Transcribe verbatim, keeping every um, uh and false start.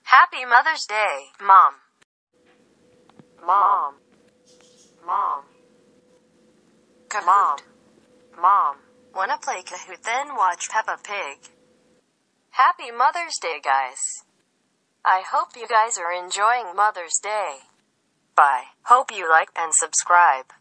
Happy Mother's Day, Mom. Mom. Mom. Kahoot. Mom. Mom. Wanna play Kahoot then watch Peppa Pig? Happy Mother's Day, guys. I hope you guys are enjoying Mother's Day. Bye. Hope you like and subscribe.